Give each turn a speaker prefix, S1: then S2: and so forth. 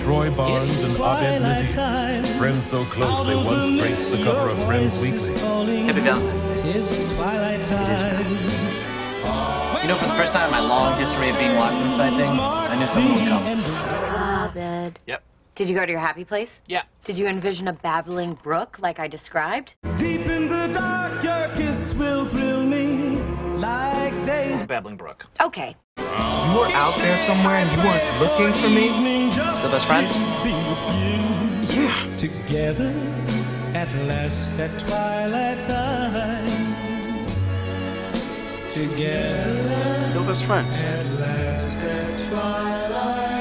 S1: Troy Barnes and Abed Medina, friends so close they once graced the cover of Friends Weekly.
S2: Happy Valentine's Day. You know, for the first time in my long history of being locked inside things, I knew someone would come.
S3: Abed.
S2: Yep.
S3: Did you go to your happy place?
S2: Yeah.
S3: Did you envision a babbling brook like I described?
S4: Deep in the dark, your kiss will thrill me like days.
S2: It's Babbling Brook.
S3: Okay.
S5: You were out there somewhere and you weren't looking for me?
S2: Still best friends?
S4: Yeah. Together at last at twilight time. Together.
S2: Still best friends.
S4: At last at twilight.